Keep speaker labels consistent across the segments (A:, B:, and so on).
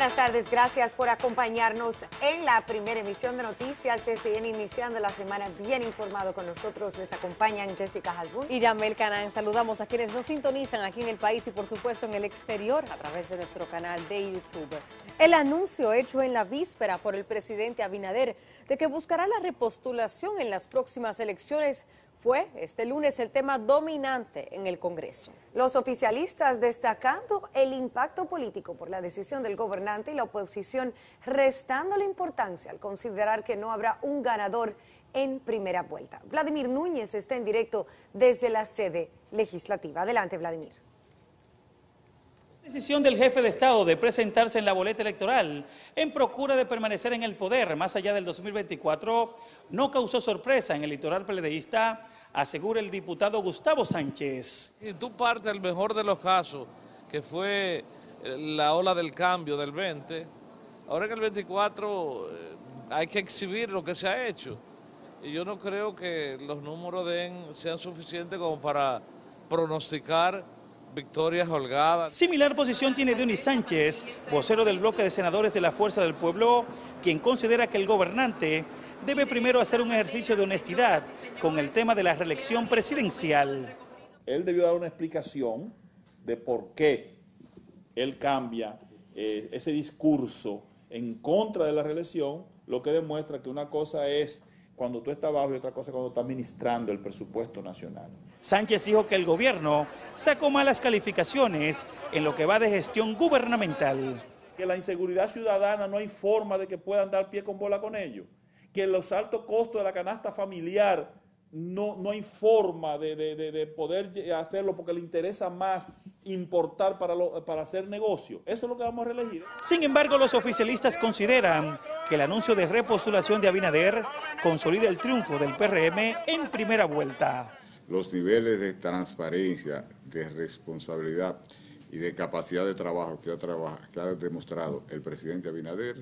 A: Buenas tardes, gracias por acompañarnos en la primera emisión de Noticias SCN, iniciando la semana bien informado con nosotros. Les acompañan Jessica Hasbun
B: y Yamel Canán. Saludamos a quienes nos sintonizan aquí en el país y por supuesto en el exterior a través de nuestro canal de YouTube. El anuncio hecho en la víspera por el presidente Abinader de que buscará la repostulación en las próximas elecciones fue este lunes el tema dominante en el Congreso.
A: Los oficialistas destacando el impacto político por la decisión del gobernante y la oposición restando la importancia al considerar que no habrá un ganador en primera vuelta. Vladimir Núñez está en directo desde la sede legislativa. Adelante, Vladimir.
C: La decisión del jefe de Estado de presentarse en la boleta electoral en procura de permanecer en el poder más allá del 2024 no causó sorpresa en el litoral peledeísta, asegura el diputado Gustavo Sánchez.
D: Y tú partes del mejor de los casos, que fue la ola del cambio del 20, ahora en el 24 hay que exhibir lo que se ha hecho. Y yo no creo que los números sean suficientes como para pronosticar victorias holgadas.
C: Similar posición tiene Dionis Sánchez, vocero del bloque de senadores de la Fuerza del Pueblo, quien considera que el gobernante debe primero hacer un ejercicio de honestidad con el tema de la reelección presidencial.
E: Él debió dar una explicación de por qué él cambia ese discurso en contra de la reelección, lo que demuestra que una cosa es cuando tú estás abajo y otra cosa cuando estás administrando el presupuesto nacional.
C: Sánchez dijo que el gobierno sacó malas calificaciones en lo que va de gestión gubernamental.
E: Que la inseguridad ciudadana no hay forma de que puedan dar pie con bola con ello. Que los altos costos de la canasta familiar no hay forma de poder hacerlo porque le interesa más importar para hacer negocio. Eso es lo que vamos a reelegir.
C: Sin embargo, los oficialistas consideran que el anuncio de repostulación de Abinader consolida el triunfo del PRM en primera vuelta.
F: Los niveles de transparencia, de responsabilidad y de capacidad de trabajo que ha demostrado el presidente Abinader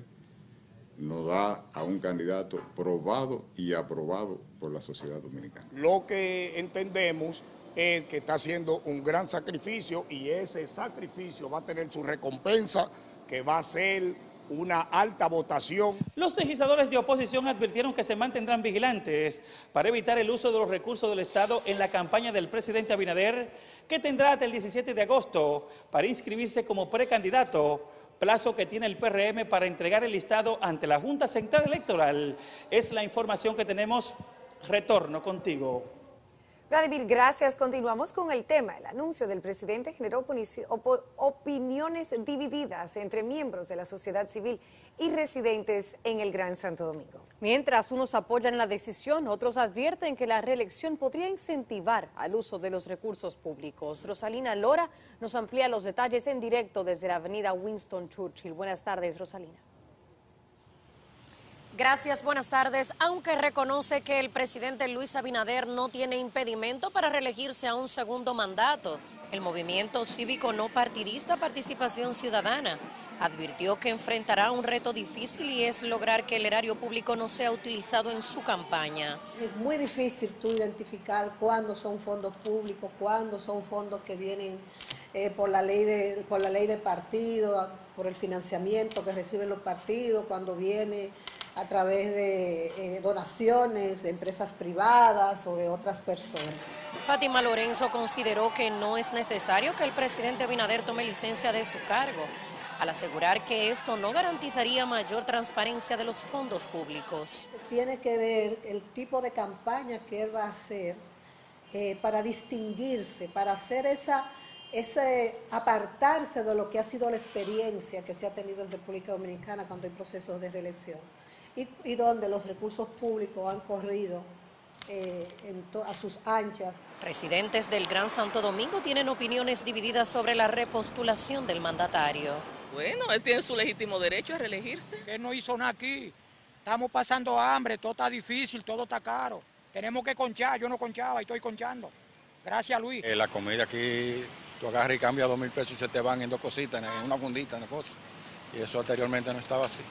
F: nos da a un candidato probado y aprobado por la sociedad dominicana.
G: Lo que entendemos es que está haciendo un gran sacrificio y ese sacrificio va a tener su recompensa, que va a ser una alta votación.
C: Los legisladores de oposición advirtieron que se mantendrán vigilantes para evitar el uso de los recursos del Estado en la campaña del presidente Abinader, que tendrá hasta el 17 de agosto para inscribirse como precandidato, plazo que tiene el PRM para entregar el listado ante la Junta Central Electoral. Es la información que tenemos. Retorno contigo.
A: Vladimir, gracias. Continuamos con el tema. El anuncio del presidente generó opiniones divididas entre miembros de la sociedad civil y residentes en el Gran Santo Domingo.
B: Mientras unos apoyan la decisión, otros advierten que la reelección podría incentivar al uso de los recursos públicos. Rosalina Lora nos amplía los detalles en directo desde la avenida Winston Churchill. Buenas tardes, Rosalina.
H: Gracias, buenas tardes. Aunque reconoce que el presidente Luis Abinader no tiene impedimento para reelegirse a un segundo mandato, el movimiento cívico no partidista Participación Ciudadana advirtió que enfrentará un reto difícil y es lograr que el erario público no sea utilizado en su campaña.
I: Es muy difícil tú identificar cuándo son fondos públicos, cuándo son fondos que vienen por la ley de partido, por el financiamiento que reciben los partidos, cuando viene a través de donaciones de empresas privadas o de otras personas.
H: Fátima Lorenzo consideró que no es necesario que el presidente Abinader tome licencia de su cargo, al asegurar que esto no garantizaría mayor transparencia de los fondos públicos.
I: Tiene que ver el tipo de campaña que él va a hacer para distinguirse, para hacer ese apartarse de lo que ha sido la experiencia que se ha tenido en República Dominicana cuando hay procesos de reelección y donde los recursos públicos han corrido a sus anchas.
H: Residentes del Gran Santo Domingo tienen opiniones divididas sobre la repostulación del mandatario.
J: Bueno, él tiene su legítimo derecho a reelegirse.
K: Que no hizo nada aquí. Estamos pasando hambre, todo está difícil, todo está caro. Tenemos que conchar, yo no conchaba y estoy conchando. Gracias, Luis.
L: La comida aquí, tú agarras y cambias 2.000 pesos y se te van en dos cositas, en una fundita, en una cosa. Y eso anteriormente no estaba así.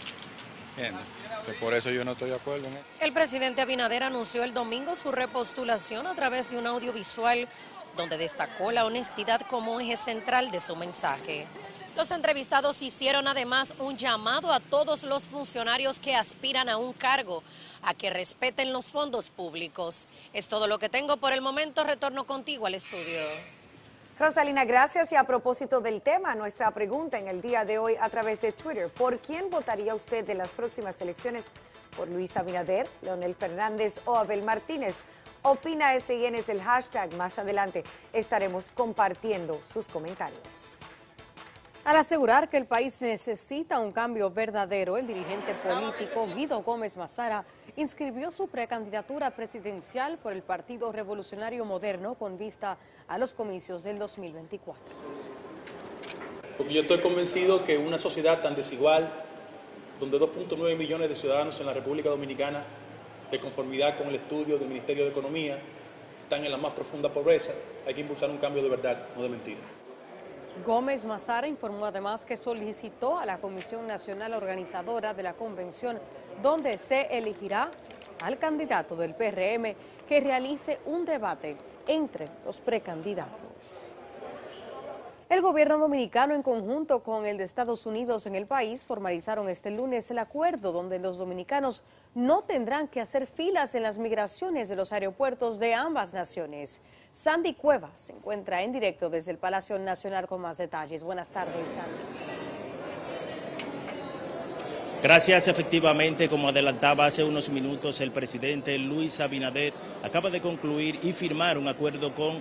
L: Por eso yo no estoy de acuerdo en eso.
H: El presidente Abinader anunció el domingo su repostulación a través de un audiovisual donde destacó la honestidad como eje central de su mensaje. Los entrevistados hicieron además un llamado a todos los funcionarios que aspiran a un cargo a que respeten los fondos públicos. Es todo lo que tengo por el momento. Retorno contigo al estudio.
A: Rosalina, gracias. Y a propósito del tema, nuestra pregunta en el día de hoy a través de Twitter: ¿por quién votaría usted en las próximas elecciones? ¿Por Luis Abinader, Leonel Fernández o Abel Martínez? Opina SIN es el hashtag. Más adelante estaremos compartiendo sus comentarios.
B: Al asegurar que el país necesita un cambio verdadero, el dirigente político Guido Gómez Mazara inscribió su precandidatura presidencial por el Partido Revolucionario Moderno con vista a los comicios del 2024.
M: Porque yo estoy convencido que una sociedad tan desigual, donde 2.9 millones de ciudadanos en la República Dominicana, de conformidad con el estudio del Ministerio de Economía, están en la más profunda pobreza, hay que impulsar un cambio de verdad, no de mentira.
B: Gómez Mazara informó además que solicitó a la Comisión Nacional Organizadora de la Convención, donde se elegirá al candidato del PRM, que realice un debate entre los precandidatos. El gobierno dominicano, en conjunto con el de Estados Unidos en el país, formalizaron este lunes el acuerdo donde los dominicanos no tendrán que hacer filas en las migraciones de los aeropuertos de ambas naciones. Sandy Cuevas se encuentra en directo desde el Palacio Nacional con más detalles. Buenas tardes, Sandy.
N: Gracias. Efectivamente, como adelantaba hace unos minutos, el presidente Luis Abinader acaba de concluir y firmar un acuerdo con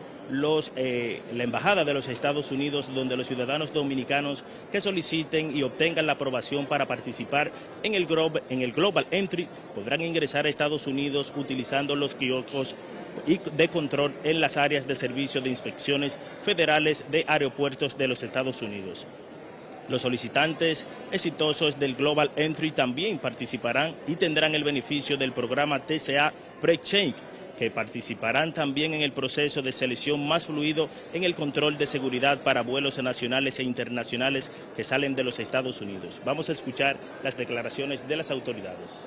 N: la Embajada de los Estados Unidos, donde los ciudadanos dominicanos que soliciten y obtengan la aprobación para participar en el Global Entry podrán ingresar a Estados Unidos utilizando los kioscos y de control en las áreas de servicio de inspecciones federales de aeropuertos de los Estados Unidos. Los solicitantes exitosos del Global Entry también participarán y tendrán el beneficio del programa TCA PreCheck, que participarán también en el proceso de selección más fluido en el control de seguridad para vuelos nacionales e internacionales que salen de los Estados Unidos. Vamos a escuchar las declaraciones de las autoridades.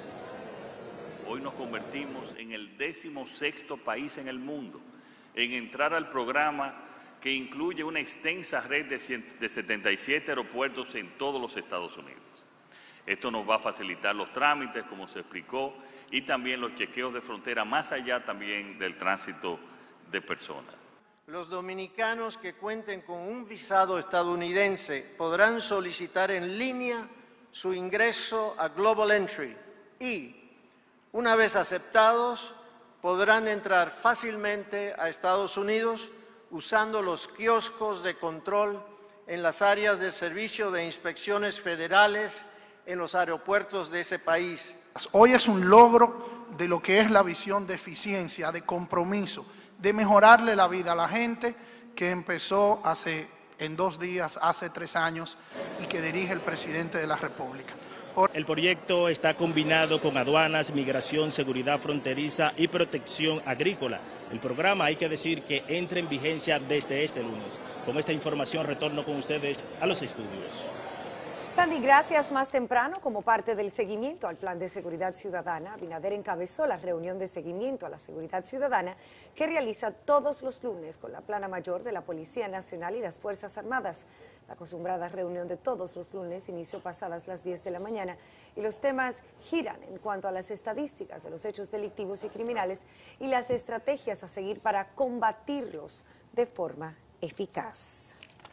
O: Hoy nos convertimos en el 16º país en el mundo en entrar al programa que incluye una extensa red de 77 aeropuertos en todos los Estados Unidos. Esto nos va a facilitar los trámites, como se explicó, y también los chequeos de frontera, más allá también del tránsito de personas.
P: Los dominicanos que cuenten con un visado estadounidense podrán solicitar en línea su ingreso a Global Entry y, una vez aceptados, podrán entrar fácilmente a Estados Unidos usando los kioscos de control en las áreas del Servicio de Inspecciones Federales en los aeropuertos de ese país.
Q: Hoy es un logro de lo que es la visión de eficiencia, de compromiso, de mejorarle la vida a la gente, que empezó en 2 días, hace 3 años, y que dirige el presidente de la República.
N: El proyecto está combinado con aduanas, migración, seguridad fronteriza y protección agrícola. El programa, hay que decir, que entra en vigencia desde este lunes. Con esta información retorno con ustedes a los estudios.
A: Sandy, gracias. Más temprano, como parte del seguimiento al Plan de Seguridad Ciudadana, Abinader encabezó la reunión de seguimiento a la seguridad ciudadana que realiza todos los lunes con la Plana Mayor de la Policía Nacional y las Fuerzas Armadas. La acostumbrada reunión de todos los lunes inició pasadas las 10 de la mañana y los temas giran en cuanto a las estadísticas de los hechos delictivos y criminales y las estrategias a seguir para combatirlos de forma eficaz.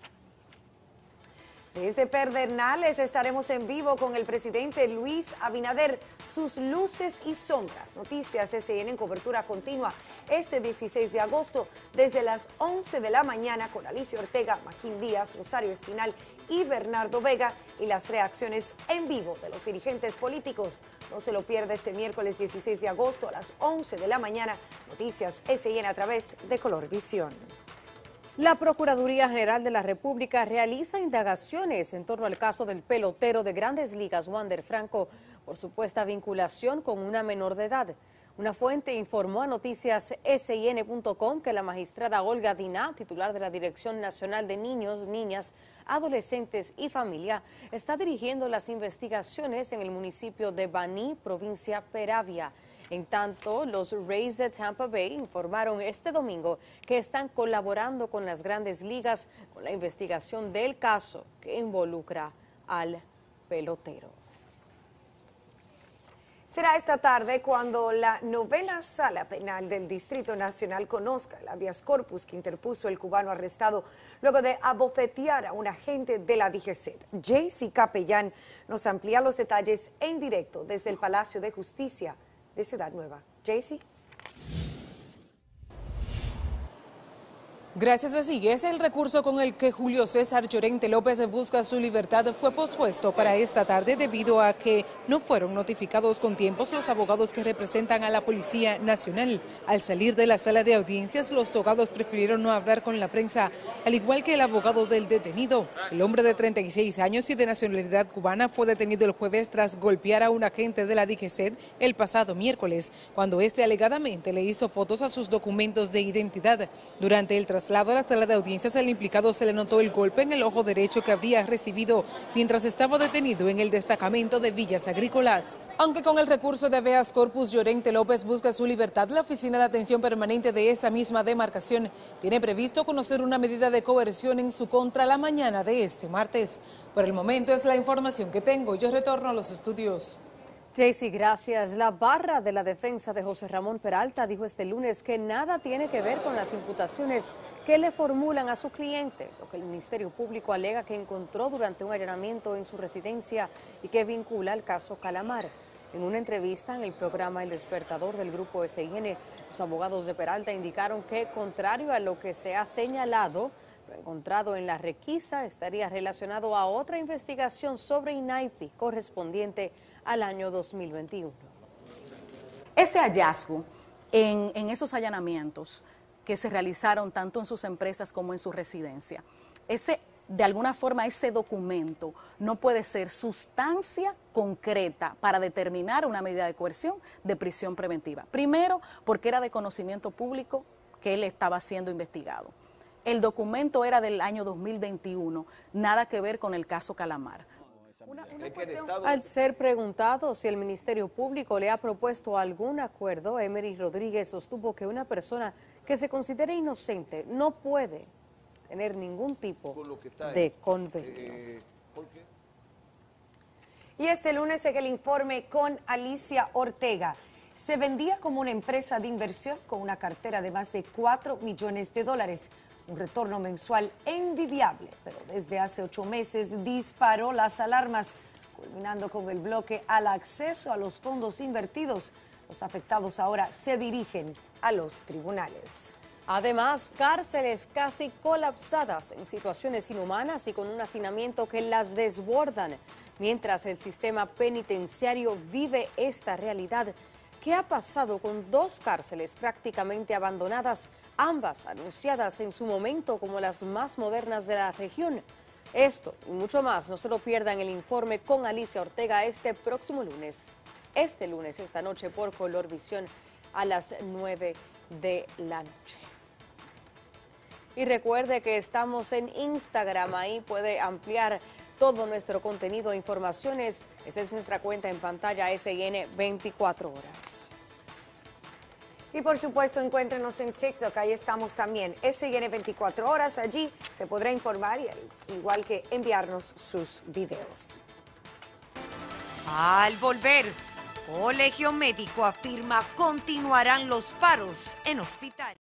A: Desde Pedernales estaremos en vivo con el presidente Luis Abinader, sus luces y sombras. Noticias SIN en cobertura continua este 16 de agosto desde las 11 de la mañana con Alicia Ortega, Magín Díaz, Rosario Espinal y Bernardo Vega y las reacciones en vivo de los dirigentes políticos. No se lo pierda este miércoles 16 de agosto a las 11 de la mañana. Noticias SIN a través de Colorvisión.
B: La Procuraduría General de la República realiza indagaciones en torno al caso del pelotero de Grandes Ligas, Wander Franco, por supuesta vinculación con una menor de edad. Una fuente informó a noticiassin.com que la magistrada Olga Diná, titular de la Dirección Nacional de Niños, Niñas, Adolescentes y Familia, está dirigiendo las investigaciones en el municipio de Baní, provincia Peravia. En tanto, los Rays de Tampa Bay informaron este domingo que están colaborando con las Grandes Ligas con la investigación del caso que involucra al pelotero.
A: Será esta tarde cuando la novena Sala Penal del Distrito Nacional conozca el habeas corpus que interpuso el cubano arrestado luego de abofetear a un agente de la DGCET. Jaycee Capellán nos amplía los detalles en directo desde el Palacio de Justicia de Ciudad Nueva. Jaycee.
R: Gracias a CIES, el recurso con el que Julio César Llorente López busca su libertad fue pospuesto para esta tarde debido a que no fueron notificados con tiempos los abogados que representan a la Policía Nacional. Al salir de la sala de audiencias, los togados prefirieron no hablar con la prensa, al igual que el abogado del detenido. El hombre de 36 años y de nacionalidad cubana fue detenido el jueves tras golpear a un agente de la DGCET el pasado miércoles, cuando este alegadamente le hizo fotos a sus documentos de identidad. Durante el traslado a la sala de audiencias, al implicado se le notó el golpe en el ojo derecho que habría recibido mientras estaba detenido en el destacamento de Villas Agrícolas. Aunque con el recurso de habeas corpus Llorente López busca su libertad, la Oficina de Atención Permanente de esa misma demarcación tiene previsto conocer una medida de coerción en su contra la mañana de este martes. Por el momento es la información que tengo. Yo retorno a los estudios.
B: Jaycee, gracias. La barra de la defensa de José Ramón Peralta dijo este lunes que nada tiene que ver con las imputaciones que le formulan a su cliente, lo que el Ministerio Público alega que encontró durante un allanamiento en su residencia y que vincula al caso Calamar. En una entrevista en el programa El Despertador del Grupo SIN, los abogados de Peralta indicaron que, contrario a lo que se ha señalado, lo encontrado en la requisa estaría relacionado a otra investigación sobre INAIPI correspondiente al año 2021.
S: Ese hallazgo en esos allanamientos que se realizaron tanto en sus empresas como en su residencia, de alguna forma ese documento no puede ser sustancia concreta para determinar una medida de coerción de prisión preventiva. Primero, porque era de conocimiento público que él estaba siendo investigado. El documento era del año 2021, nada que ver con el caso Calamar.
B: Al ser preguntado si el Ministerio Público le ha propuesto algún acuerdo, Emery Rodríguez sostuvo que una persona que se considere inocente no puede tener ningún tipo de convenio.
A: Y este lunes en el informe con Alicia Ortega, se vendía como una empresa de inversión con una cartera de más de $4 millones, un retorno mensual envidiable, pero desde hace 8 meses disparó las alarmas, culminando con el bloque al acceso a los fondos invertidos. Los afectados ahora se dirigen a los tribunales.
B: Además, cárceles casi colapsadas en situaciones inhumanas y con un hacinamiento que las desbordan. Mientras el sistema penitenciario vive esta realidad, ¿qué ha pasado con 2 cárceles prácticamente abandonadas, ambas anunciadas en su momento como las más modernas de la región? Esto y mucho más, no se lo pierdan el informe con Alicia Ortega este próximo lunes. Esta noche por Colorvisión a las 9 de la noche. Y recuerde que estamos en Instagram, ahí puede ampliar todo nuestro contenido e informaciones. Esa es nuestra cuenta en pantalla, SIN 24 horas.
A: Y por supuesto, encuéntrenos en TikTok, ahí estamos también, SIN 24 horas, allí se podrá informar y igual que enviarnos sus videos.
T: Al volver, Colegio Médico afirma continuarán los paros en hospitales.